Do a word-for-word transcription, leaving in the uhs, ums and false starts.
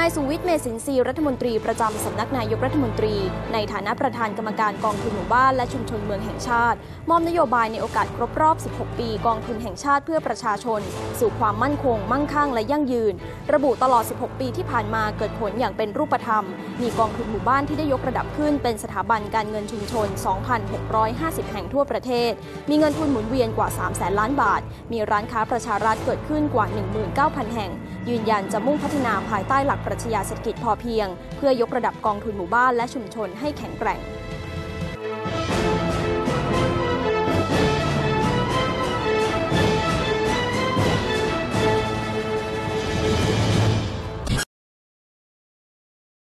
ายสุวิทย์ เมษินทรีย์รัฐมนตรีประจำสำนักนายกรัฐมนตรีในฐานะประธานกรรมการกองทุนหมู่บ้านและชุมชนเมืองแห่งชาติมอบนโยบายในโอกาสครบรอบ สิบหก ปีกองทุนแห่งชาติเพื่อประชาชนสู่ความมั่นคงมั่งคั่งและยั่งยืนระบุตลอด สิบหก ปีที่ผ่านมาเกิดผลอย่างเป็นรูปธรรมมีกองทุนหมู่บ้านที่ได้ยกระดับขึ้นเป็นสถาบันการเงินชุมชน สองพันหกร้อยห้าสิบ แห่งทั่วประเทศมีเงินทุนหมุนเวียนกว่า สามแสน ล้านบาทมีร้านค้าประชารัฐเกิดขึ้นกว่า หนึ่งหมื่นเก้าพัน แห่งยืนยันจะมุ่งพัฒนาภายใต้หลักปรัชญาเศรษฐกิจพอเพียงเพื่อยกระดับกองทุนหมู่บ้านและชุมชนให้แข็งแกร่ง